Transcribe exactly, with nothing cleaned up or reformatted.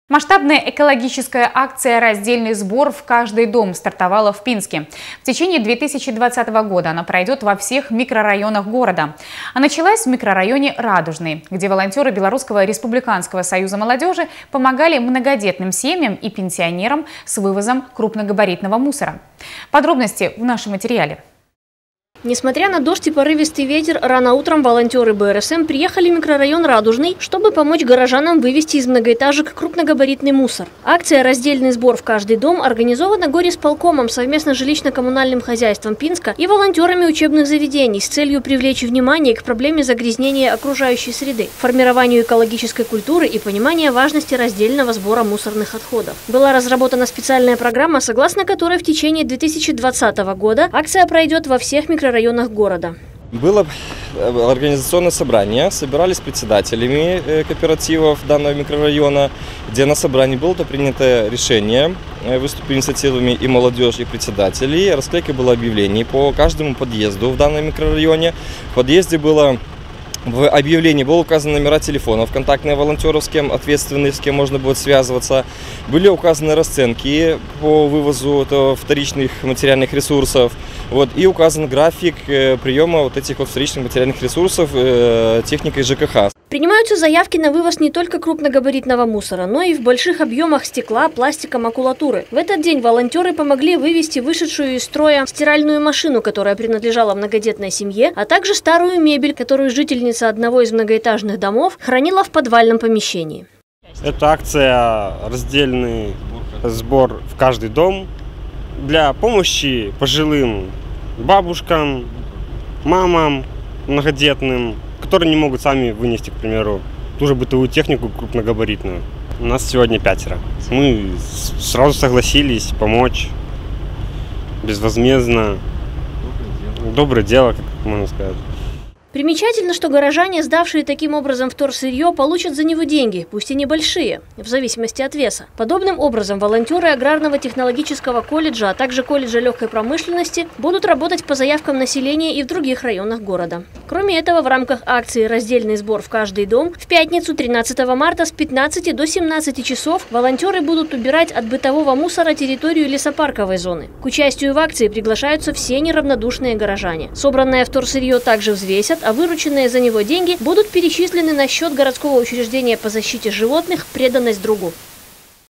Масштабная экологическая акция «Раздельный сбор в каждый дом» стартовала в Пинске. В течение две тысячи двадцатого года она пройдет во всех микрорайонах города. А началась в микрорайоне Радужный, где волонтеры Белорусского республиканского союза молодежи помогали многодетным семьям и пенсионерам с вывозом крупногабаритного мусора. Подробности в нашем материале. Несмотря на дождь и порывистый ветер, рано утром волонтеры Бэ Эр Эс Эм приехали в микрорайон Радужный, чтобы помочь горожанам вывести из многоэтажек крупногабаритный мусор. Акция «Раздельный сбор в каждый дом» организована горисполкомом совместно с жилищно-коммунальным хозяйством Пинска и волонтерами учебных заведений с целью привлечь внимание к проблеме загрязнения окружающей среды, формированию экологической культуры и понимания важности раздельного сбора мусорных отходов. Была разработана специальная программа, согласно которой в течение две тысячи двадцатого года акция пройдет во всех микрорайонах районах города. Было организационное собрание, собирались председателями кооперативов данного микрорайона, где на собрании было принято решение, выступили инициативами и молодежь, и председателей. Расклейка было объявлений по каждому подъезду в данном микрорайоне. В подъезде было В объявлении было указаны номера телефонов, контактные волонтеров, с кем ответственные, с кем можно будет связываться. Были указаны расценки по вывозу вторичных материальных ресурсов. Вот, и указан график приема вот этих вот вторичных материальных ресурсов э, техникой Жэ Ка Ха. Принимаются заявки на вывоз не только крупногабаритного мусора, но и в больших объемах стекла, пластика, макулатуры. В этот день волонтеры помогли вывести вышедшую из строя стиральную машину, которая принадлежала многодетной семье, а также старую мебель, которую жительница одного из многоэтажных домов хранила в подвальном помещении. Это акция «Раздельный сбор в каждый дом» для помощи пожилым бабушкам, мамам многодетным, которые не могут сами вынести, к примеру, ту же бытовую технику крупногабаритную. У нас сегодня пятеро. Мы сразу согласились помочь безвозмездно. Доброе дело, как можно сказать. Примечательно, что горожане, сдавшие таким образом вторсырье, получат за него деньги, пусть и небольшие, в зависимости от веса. Подобным образом волонтеры Аграрного технологического колледжа, а также колледжа легкой промышленности будут работать по заявкам населения и в других районах города. Кроме этого, в рамках акции «Раздельный сбор в каждый дом» в пятницу тринадцатого марта с пятнадцати до семнадцати часов волонтеры будут убирать от бытового мусора территорию лесопарковой зоны. К участию в акции приглашаются все неравнодушные горожане. Собранное вторсырье также взвесят, а вырученные за него деньги будут перечислены на счет городского учреждения по защите животных «Преданность другу».